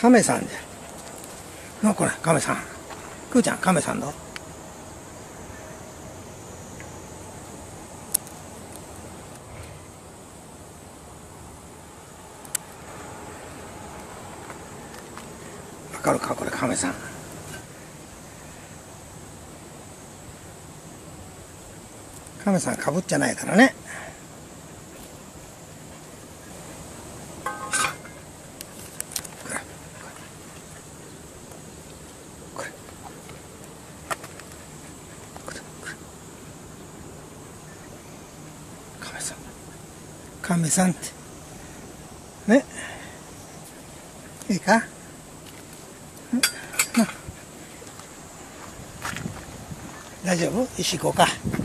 亀さんじゃ。これ、亀さん。くーちゃん、亀さんだ。わかるか、これ、亀さん。亀さんかぶっちゃないからね。亀さん。亀さんって。ね。いいか？大丈夫？石行こうか。